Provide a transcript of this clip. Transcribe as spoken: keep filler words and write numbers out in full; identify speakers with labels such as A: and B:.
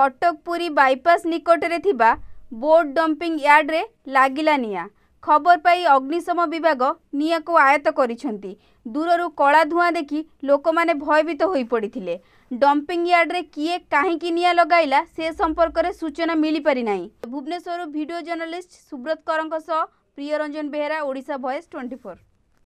A: Cuttack Puri bypass निकटरे थिबा boat dumping yard रे लागिला निया। खबर पाई अग्निशम विभाग निया को आयत्त करिसेंती। दूररु कला धुआं देखि लोक माने भयभीत होई पड़िथिले। डंपिंग यार्ड रे किए काहेकि निया लगाइला से संपर्क रे सूचना मिली पारि नाही। भुवनेश्वर वीडियो जर्नलिस्ट सुब्रत करंक सह प्रियरंजन बेहेरा, ओडिशा वॉइस चौबीस।